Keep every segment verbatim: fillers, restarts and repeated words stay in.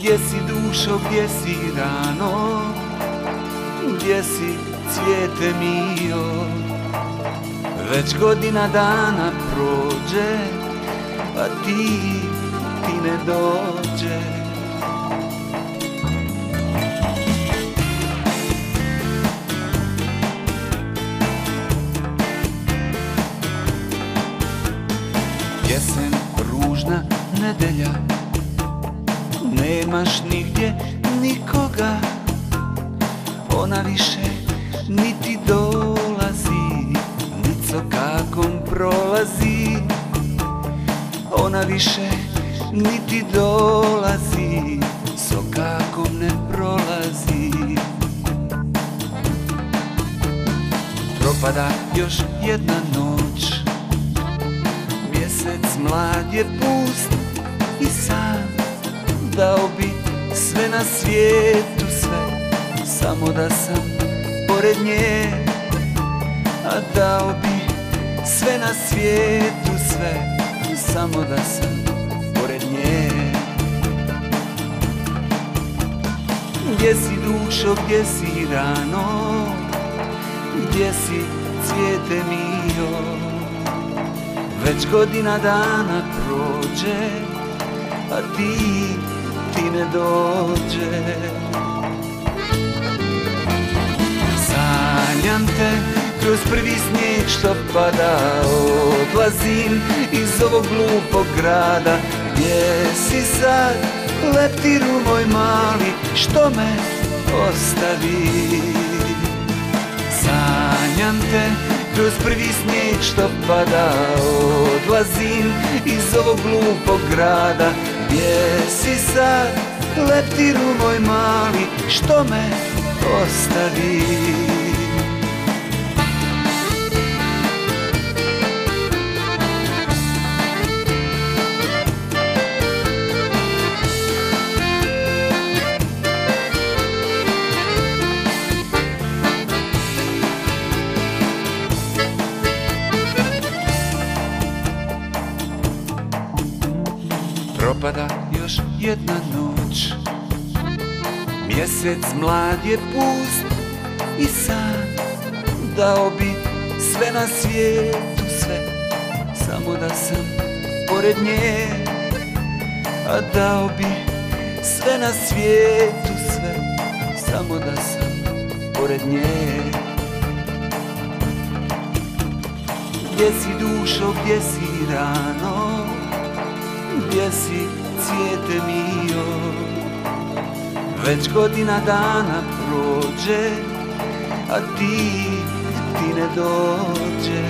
Gdje si dušo, gdje si rano, gdje si cvijete mio? Već godina dana prođe, a ti, ti ne dođe. Jesen, ružna nedelja, nemaš nigdje nikoga, ona više niti dolazi, nit sokakom prolazi. Ona više niti dolazi, sokakom ne prolazi. Propada još jedna noć, mjesec mlad je pust i sam. Dao bi sve na svijetu, sve, samo da sam pored nje. A dao bi sve na svijetu, sve, samo da sam pored nje. Gdje si dušo, gdje si rano, gdje si cvijete mio? Već godina dana prođe, a ti, ti ne dođe. Sanjam te kroz prvi snijeg što pada, odlazim iz ovog glupog grada. Gdje si sad, leptiru moj mali, što me ostavi? Sanjam te kroz prvi snijeg što pada, odlazim iz ovog glupog grada. Gdje si sad, leptiru moj mali, što me ostavi? Propada još jedna noć, mjesec mlad je pust i sam. Dao bi sve na svijetu, sve, samo da sam pored nje. A dao bi sve na svijetu, sve, samo da sam pored nje. Gdje si dušo, gdje si rano, gdje si cvijete mio? Već godina dana prođe, a ti, ti ne dođe.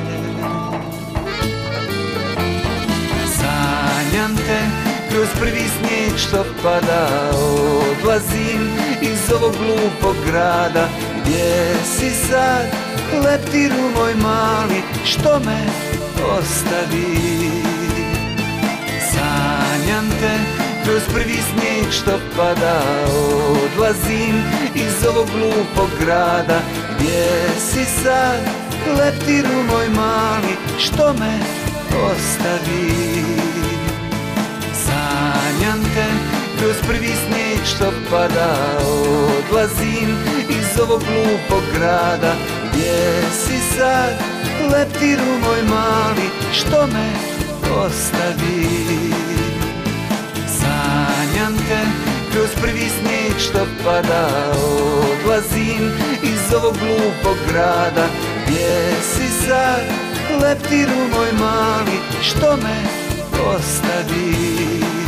Sanjam te kroz prvi snijeg što pada, odlazim iz ovog glupog grada. Gdje si sad, leptiru moj mali, što me ostavi? Sanjam te kroz prvi snijeg što pada, odlazim iz ovog glupog grada. Gdje si sad, leptiru moj mali, što me ostavi? Sanjam te kroz prvi snijeg što pada, odlazim iz ovog glupog grada. Gdje si sad, leptiru moj mali, što me ostavi? Sanjam te kroz prvi snijeg što pada, odlazim iz ovog glupog grada. Gdje si sad, leptiru moj mali, što me ostavi?